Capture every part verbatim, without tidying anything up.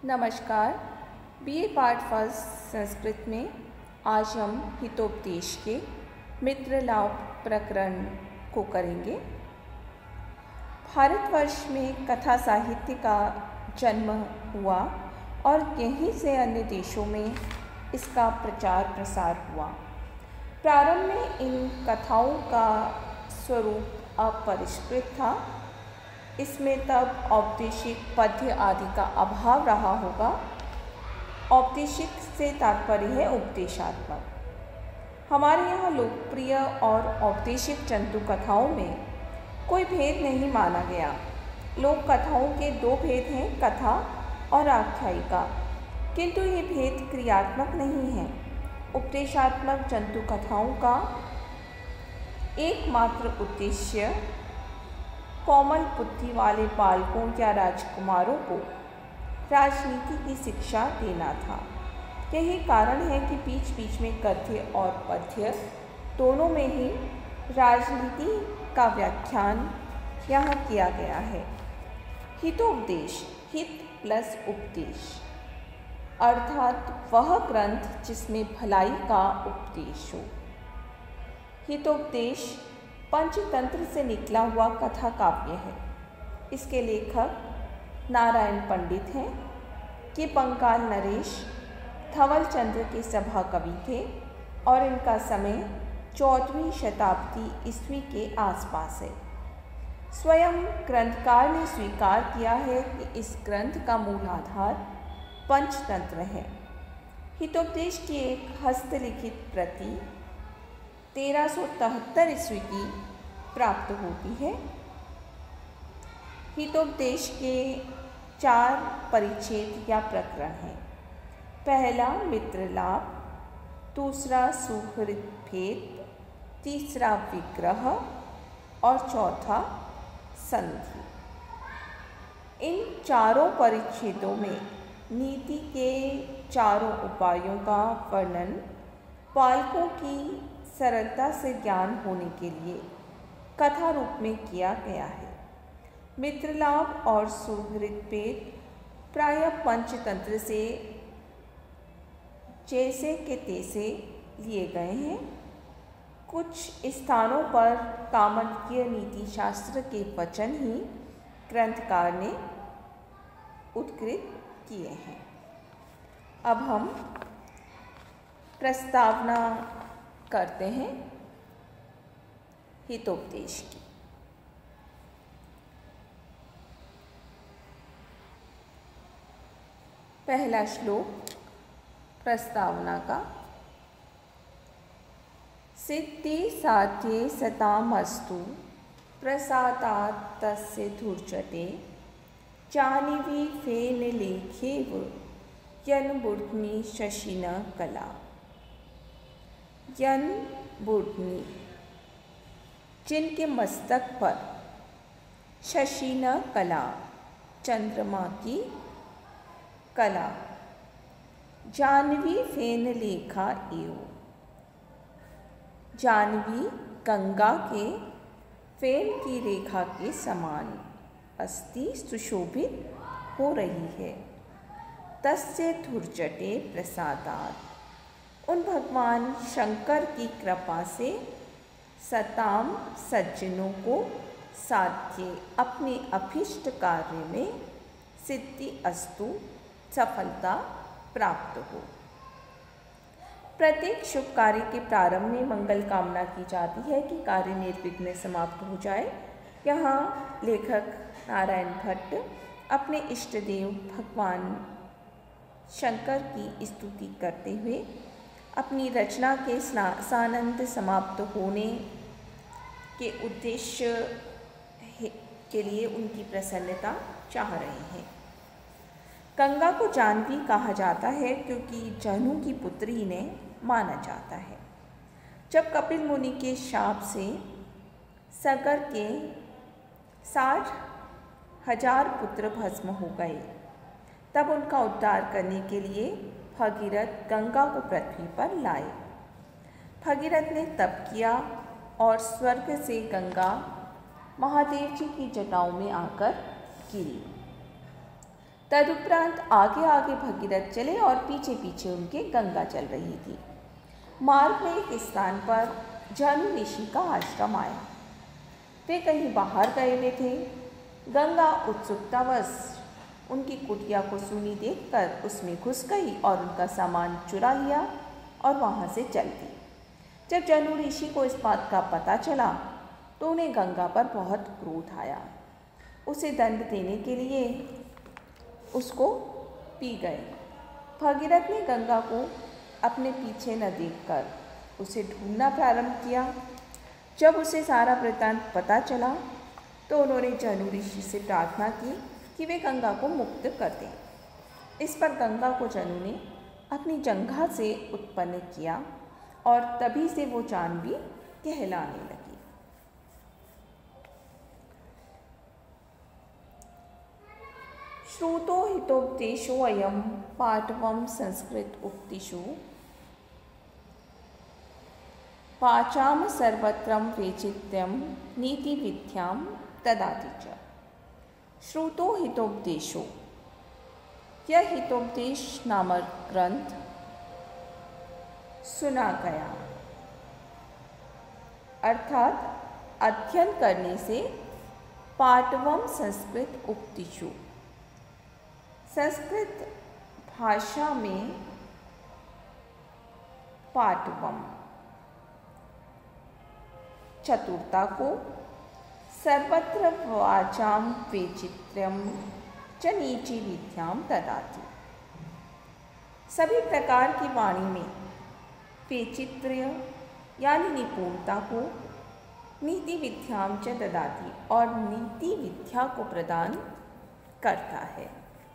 नमस्कार। BA part first Sanskrit में आज हम हितोपदेश के मित्र लाभ प्रकरण को करेंगे। भारतवर्ष में कथा साहित्य का जन्म हुआ और यहीं से अन्य देशों में इसका प्रचार प्रसार हुआ। प्रारंभ में इन कथाओं का स्वरूप अपरिष्कृत था। इसमें तब औपदेशिक पद्य आदि का अभाव रहा होगा। औपदेशिक से तात्पर्य है उपदेशात्मक। हमारे यहाँ लोकप्रिय और औपदेशिक जंतु कथाओं में कोई भेद नहीं माना गया। लोक कथाओं के दो भेद हैं, कथा और आख्यायिका, किंतु ये भेद क्रियात्मक नहीं है। उपदेशात्मक जंतु कथाओं का एकमात्र उद्देश्य कोमल बुद्धि वाले बालकों या राजकुमारों को राजनीति की शिक्षा देना था। यही कारण है कि बीच बीच में गद्य और पद्य दोनों में ही राजनीति का व्याख्यान यहाँ किया गया है। हितोपदेश, हित प्लस उपदेश, अर्थात वह ग्रंथ जिसमें भलाई का उपदेश हो। हितोपदेश पंचतंत्र से निकला हुआ कथा काव्य है। इसके लेखक नारायण पंडित हैं। ये बंगाल नरेश धवल चंद्र के सभा कवि थे और इनका समय चौदहवीं शताब्दी ईस्वी के आसपास है। स्वयं ग्रंथकार ने स्वीकार किया है कि इस ग्रंथ का मूल आधार पंचतंत्र है। हितोपदेश की एक हस्तलिखित प्रति तेरह सौ तिहत्तर ईस्वी की प्राप्त होती है। हितोपदेश के चार परिच्छेद या प्रकरण हैं। पहला मित्र लाभ, दूसरा सुहृद भेद, तीसरा विग्रह और चौथा संधि। इन चारों परिच्छेदों में नीति के चारों उपायों का वर्णन बालकों की सरलता से ज्ञान होने के लिए कथा रूप में किया गया है। मित्रलाभ और सुहृद भेद प्रायः पंचतंत्र से जैसे के तैसे लिए गए हैं। कुछ स्थानों पर कामकीय नीति शास्त्र के वचन ही ग्रंथकार ने उद्धृत किए हैं। अब हम प्रस्तावना करते हैं हितोपदेश की। पहला श्लोक प्रस्तावना का। सिद्धि साध्ये सतामस्तु प्रसादात् तस्य धुर्जटे जाह्नवी फेन लेखेव यन बुद्धि शशिन कला। यन बुद्धि, जिनके मस्तक पर शशिन कला, चंद्रमा की कला, जाह्नवी फेन लेखा एव, जाह्नवी गंगा के फेन की रेखा के समान अस्ति सुशोभित हो रही है। तस्य धुर्जटे प्रसादात्, उन भगवान शंकर की कृपा से सताम सज्जनों को साध्य अपने अभीष्ट कार्य में सिद्धि अस्तु, सफलता प्राप्त हो। प्रत्येक शुभ कार्य के प्रारंभ में मंगल कामना की जाती है कि कार्य निर्विघ्न समाप्त हो जाए। यहाँ लेखक नारायण भट्ट अपने इष्ट देव भगवान शंकर की स्तुति करते हुए अपनी रचना के सानंद समाप्त होने के उद्देश्य के लिए उनकी प्रसन्नता चाह रहे हैं। गंगा को जाह्नवी कहा जाता है क्योंकि जहनु की पुत्री ने माना जाता है। जब कपिल मुनि के शाप से सागर के साठ हजार पुत्र भस्म हो गए, तब उनका उद्धार करने के लिए भगीरथ गंगा को पृथ्वी पर लाए। भगीरथ ने तप किया और स्वर्ग से गंगा महादेव जी की जटाओं में आकर गिरी। तदुपरांत आगे आगे भगीरथ चले और पीछे पीछे उनके गंगा चल रही थी। मार्ग में एक स्थान पर जनु ऋषि का आश्रम आया। वे कहीं बाहर गए हुए थे। गंगा उत्सुकतावश उनकी कुटिया को सूनी देखकर उसमें घुस गई और उनका सामान चुरा लिया और वहाँ से चल दी। जब जनु ऋषि को इस बात का पता चला तो उन्हें गंगा पर बहुत क्रोध आया। उसे दंड देने के लिए उसको पी गए। भगीरथ ने गंगा को अपने पीछे न देखकर उसे ढूंढना प्रारंभ किया। जब उसे सारा वृत्तांत पता चला तो उन्होंने जनु ऋषि से प्रार्थना की कि वे गंगा को मुक्त कर दें। इस पर गंगा को जनु ने अपनी जंघा से उत्पन्न किया और तभी से वो जाह्नवी कहलाने लगी। श्रुतो हितोपदेशो अयम पाटवम संस्कृत उक्तिषु वाचाम सर्वत्रम वैचित्र्यम नीति विद्याम ददाति च। श्रुतो हितोपदेशो, यह हितोपदेश नामक ग्रंथ सुना गया, अर्थात अध्ययन करने से पाटवम संस्कृत उक्तिषु, संस्कृत भाषा में पाटवम चतुरता को, सर्वत्र वाचाम वैचित्र्यम च नीति विद्याम ददाति, सभी प्रकार की वाणी में वैचित्र्य यानी निपुणता को, नीति विद्याम च ददाति और नीति विद्या को प्रदान करता है,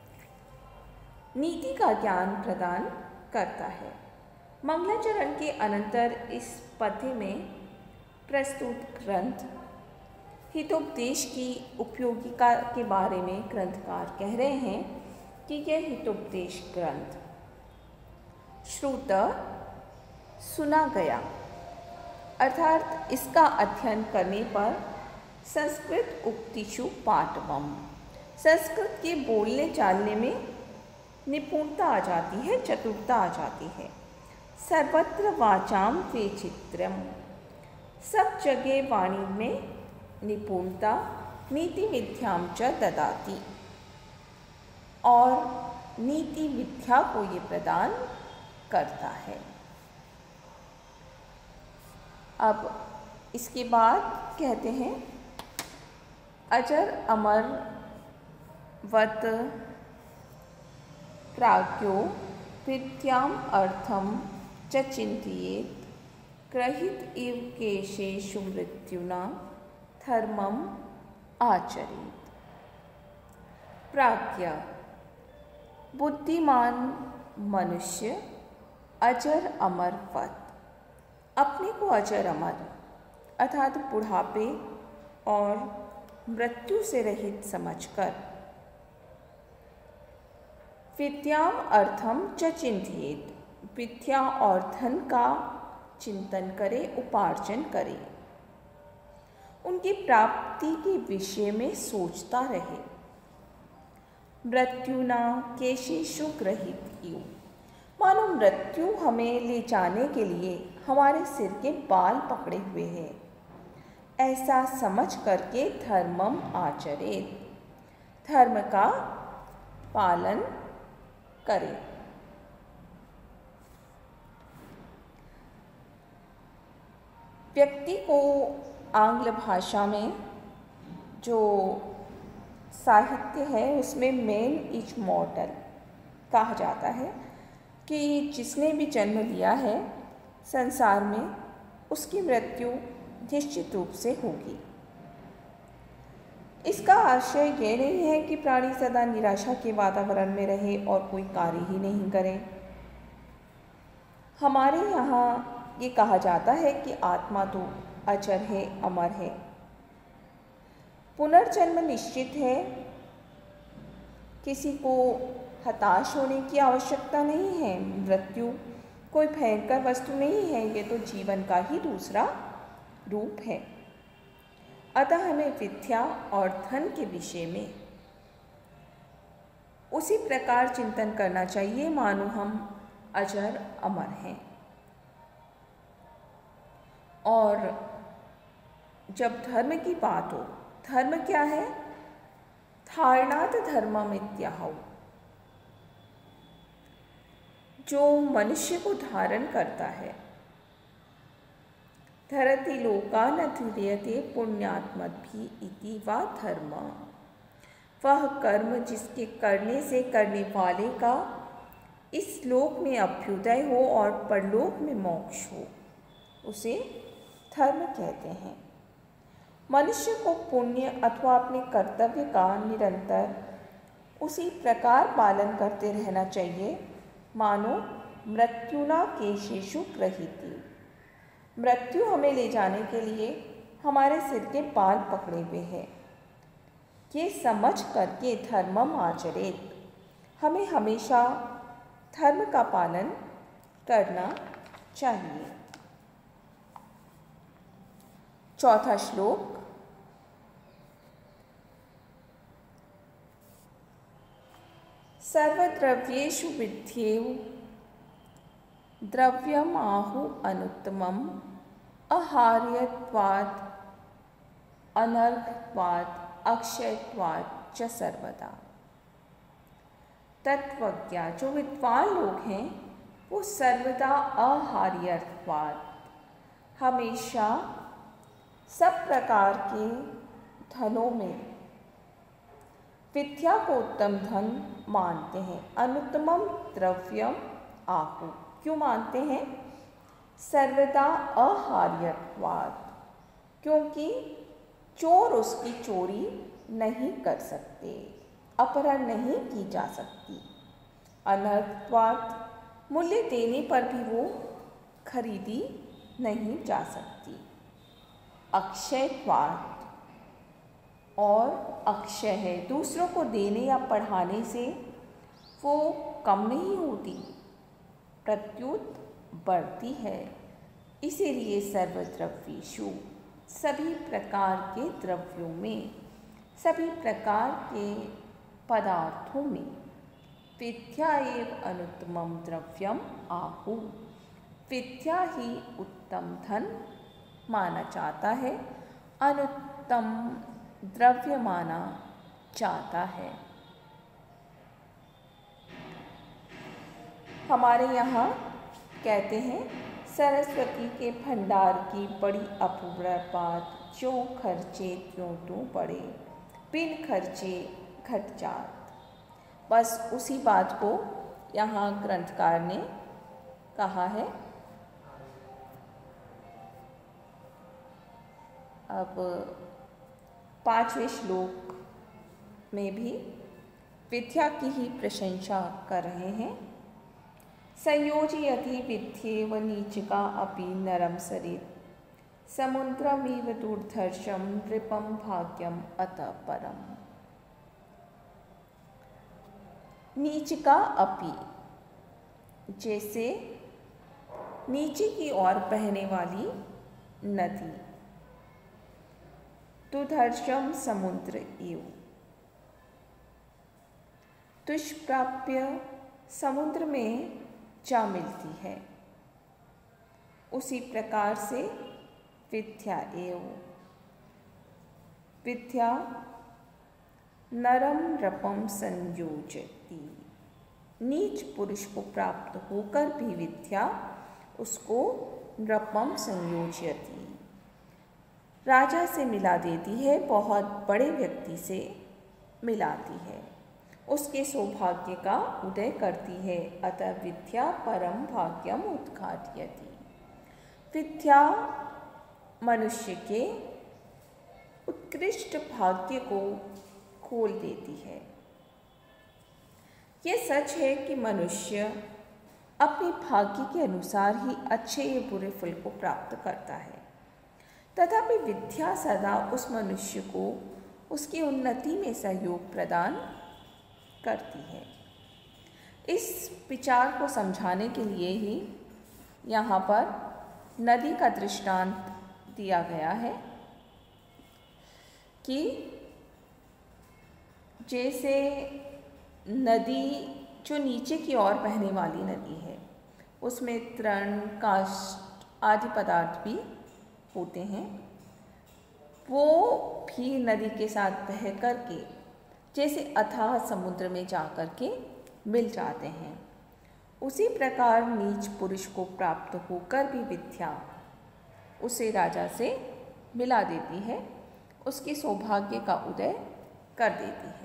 नीति का ज्ञान प्रदान करता है। मंगलाचरण के अनंतर इस पद्य में प्रस्तुत ग्रंथ हितोपदेश की उपयोगिता के बारे में ग्रंथकार कह रहे हैं कि यह हितोपदेश ग्रंथ श्रुत सुना गया, अर्थात इसका अध्ययन करने पर संस्कृत उक्तिषु पाटवम, संस्कृत के बोलने चालने में निपुणता आ जाती है, चतुरता आ जाती है। सर्वत्र वाचाम वैचित्र्यम, सब जगह वाणी में निपुणता, नीति विद्याम च ददाति और नीति विद्या को ये प्रदान करता है। अब इसके बाद कहते हैं अजर अमर वत प्राज्ञो विद्याम अर्थम च चिंतयेत् ग्रहित इव केशेषु मृत्युना धर्मम आचरेत्। प्राज्ञ बुद्धिमान मनुष्य अजर अमर वत, अपने को अजर अमर अर्थात बुढ़ापे और मृत्यु से रहित समझकर विद्याम अर्थम च चिंतयेत्, विद्या और धन का चिंतन करे, उपार्जन करे, उनकी प्राप्ति के विषय में सोचता रहे। मृत्युना केशेषु ग्रहित इव, मानो मृत्यु हमें ले जाने के लिए हमारे सिर के बाल पकड़े हुए हैं, ऐसा समझ करके धर्मम आचरेत्, धर्म का पालन करे। व्यक्ति को आंग्ल भाषा में जो साहित्य है उसमें मैन इज मॉर्टल कहा जाता है कि जिसने भी जन्म लिया है संसार में उसकी मृत्यु निश्चित रूप से होगी। इसका आशय ये नहीं है कि प्राणी सदा निराशा के वातावरण में रहे और कोई कार्य ही नहीं करे। हमारे यहाँ ये कहा जाता है कि आत्मा तो अचर है, अमर है, पुनर्जन्म निश्चित है, किसी को हताश होने की आवश्यकता नहीं है। मृत्यु कोई भयंकर वस्तु नहीं है, ये तो जीवन का ही दूसरा रूप है। अतः हमें विद्या और धन के विषय में उसी प्रकार चिंतन करना चाहिए मानो हम अजर अमर हैं। और जब धर्म की बात हो, धर्म क्या है? धारणात धर्ममित्याहु, जो मनुष्य को धारण करता है। धरति लोका न तुर्यते पुण्यात्मद्भिः इति वा धर्म, वह कर्म जिसके करने से करने वाले का इस लोक में अभ्युदय हो और परलोक में मोक्ष हो, उसे धर्म कहते हैं। मनुष्य को पुण्य अथवा अपने कर्तव्य का निरंतर उसी प्रकार पालन करते रहना चाहिए मानो मृत्युना केशेषु ग्रहीति। मृत्यु हमें ले जाने के लिए हमारे सिर के बाल पकड़े हुए हैं। ये समझ करके धर्मम आचरेत, हमें हमेशा धर्म का पालन करना चाहिए। चौथा श्लोक। सर्वद्रव्येषु विद्येव द्रव्यमाहु अनुत्तमम् आहार्यत्वात् अनर्घत्वात् अक्षयत्वात् च सर्वदा। तत्वज्ञ जो विद्वान लोग हैं वो सर्वदा आहार्यत्वात्, हमेशा सब प्रकार के धनों में विद्या को उत्तम धन मानते हैं। अनुत्तमम द्रव्यम आहु, क्यों मानते हैं? सर्वदा आहार्यत्वात्, क्योंकि चोर उसकी चोरी नहीं कर सकते, अपहरण नहीं की जा सकती। अनर्थत्वात्, मूल्य देने पर भी वो खरीदी नहीं जा सकती। अक्षयत्वात्, और अक्षय है, दूसरों को देने या पढ़ाने से वो कम नहीं होती, प्रत्युत बढ़ती है। इसीलिए सर्वद्रव्येषु, सभी प्रकार के द्रव्यों में, सभी प्रकार के पदार्थों में विद्या एव अनुत्तमम द्रव्यम आहु, विद्या ही उत्तम धन माना जाता है, अनुत्तम द्रव्य माना जाता है। हमारे यहाँ कहते हैं सरस्वती के भंडार की बड़ी अपूर्व बात, जो खर्चे त्यों तो बड़े, बिन खर्चे घट जात। बस उसी बात को यहाँ ग्रंथकार ने कहा है। अब पांचवें श्लोक में भी विद्या की ही प्रशंसा कर रहे हैं। संयोजयति विद्येव नीचिका अपि नरम सरित, समुद्रमिव दुर्धर्षम नृपम भाग्यम अतः परम। नीचिका अपि, जैसे नीचे की ओर बहने वाली नदी। दुर्धर्षम समुद्र एव, दुष्प्राप्य समुद्र में जा मिलती है, उसी प्रकार से विद्या एव, विद्या नरम रपम संयोजती, नीच पुरुष को प्राप्त होकर भी विद्या उसको नृपम संयोजती, राजा से मिला देती है, बहुत बड़े व्यक्ति से मिलाती है, उसके सौभाग्य का उदय करती है। अतः विद्या परम भाग्यम उद्घाटयति, विद्या मनुष्य के उत्कृष्ट भाग्य को खोल देती है। यह सच है कि मनुष्य अपने भाग्य के अनुसार ही अच्छे या बुरे फल को प्राप्त करता है, तथापि विद्या सदा उस मनुष्य को उसकी उन्नति में सहयोग प्रदान करती है। इस विचार को समझाने के लिए ही यहाँ पर नदी का दृष्टांत दिया गया है कि जैसे नदी जो नीचे की ओर बहने वाली नदी है उसमें तृण, काष्ठ आदि पदार्थ भी होते हैं, वो भी नदी के साथ बह करके जैसे अथाह समुद्र में जा कर के मिल जाते हैं। उसी प्रकार नीच पुरुष को प्राप्त होकर भी विद्या उसे राजा से मिला देती है, उसके सौभाग्य का उदय कर देती है।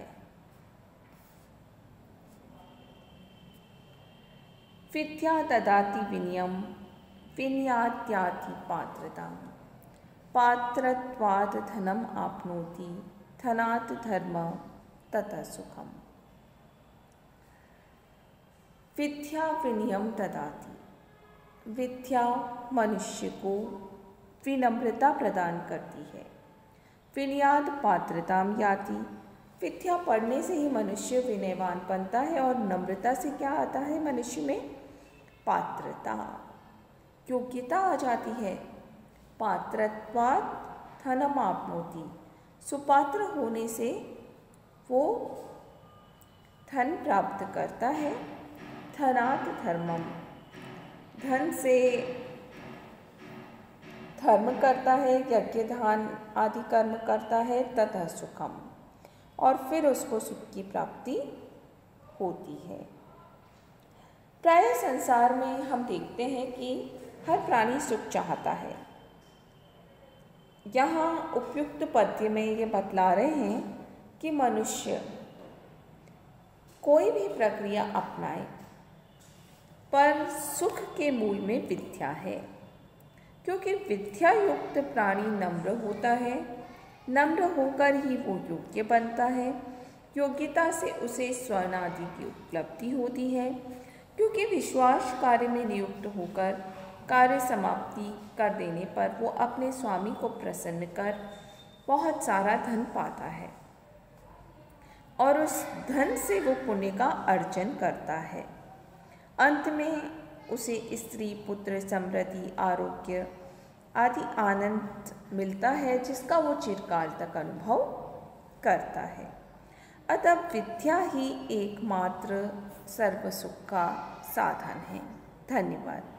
विद्या ददाति विनयम विनयात्याति पात्रताम पात्रत्वात् धनम आपनोति धनात् धर्म ततः सुखम। विद्या विनयम ददाति, विद्या मनुष्य को विनम्रता प्रदान करती है। विनयात् पात्रताम याति, विद्या पढ़ने से ही मनुष्य विनयवान बनता है और नम्रता से क्या आता है मनुष्य में? पात्रता, योग्यता आ जाती है। पात्रत्वात् धनम आपनोति, सुपात्र होने से वो धन प्राप्त करता है। धनात् धर्मम, धन से धर्म करता है, यज्ञ दान आदि कर्म करता है। ततः सुखम, और फिर उसको सुख की प्राप्ति होती है। प्राय संसार में हम देखते हैं कि हर प्राणी सुख चाहता है। यहाँ उपयुक्त पद्य में ये बतला रहे हैं कि मनुष्य कोई भी प्रक्रिया अपनाए पर सुख के मूल में विद्या है, क्योंकि विद्या युक्त प्राणी नम्र होता है। नम्र होकर ही वो योग्य बनता है। योग्यता से उसे स्वर्ण आदि की उपलब्धि होती है, क्योंकि विश्वास कार्य में नियुक्त होकर कार्य समाप्ति कर देने पर वो अपने स्वामी को प्रसन्न कर बहुत सारा धन पाता है और उस धन से वो पुण्य का अर्जन करता है। अंत में उसे स्त्री, पुत्र, समृद्धि, आरोग्य आदि आनंद मिलता है, जिसका वो चिरकाल तक अनुभव करता है। अतः विद्या ही एकमात्र सर्व सुख का साधन है। धन्यवाद।